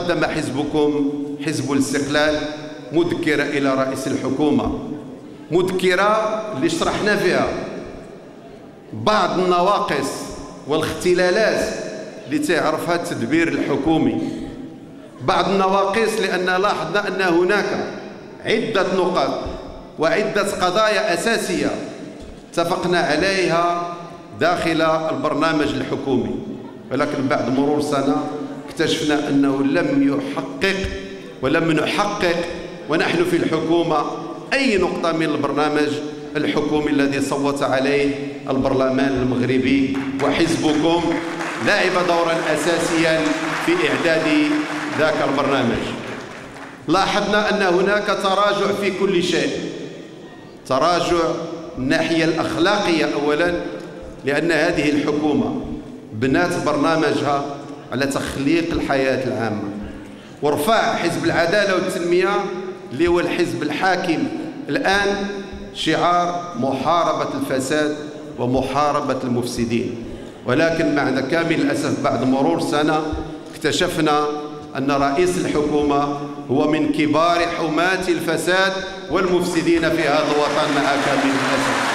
قدم حزبكم حزب الاستقلال مذكرة إلى رئيس الحكومة، مذكرة اللي شرحنا فيها بعض النواقص والاختلالات اللي تعرفها التدبير الحكومي، بعض النواقص لأن لاحظنا أن هناك عدة نقاط وعدة قضايا أساسية اتفقنا عليها داخل البرنامج الحكومي، ولكن بعد مرور سنة اكتشفنا أنه لم يحقق ولم نحقق ونحن في الحكومة أي نقطة من البرنامج الحكومي الذي صوت عليه البرلمان المغربي، وحزبكم لعب دورا أساسيا في إعداد ذاك البرنامج. لاحظنا أن هناك تراجع في كل شيء، تراجع الناحية الأخلاقية أولا، لأن هذه الحكومة بنات برنامجها على تخليق الحياة العامة، ورفع حزب العدالة والتنمية اللي هو الحزب الحاكم الآن شعار محاربة الفساد ومحاربة المفسدين. ولكن مع كامل الأسف بعد مرور سنة اكتشفنا أن رئيس الحكومة هو من كبار حماة الفساد والمفسدين في هذا الوطن مع كامل الأسف.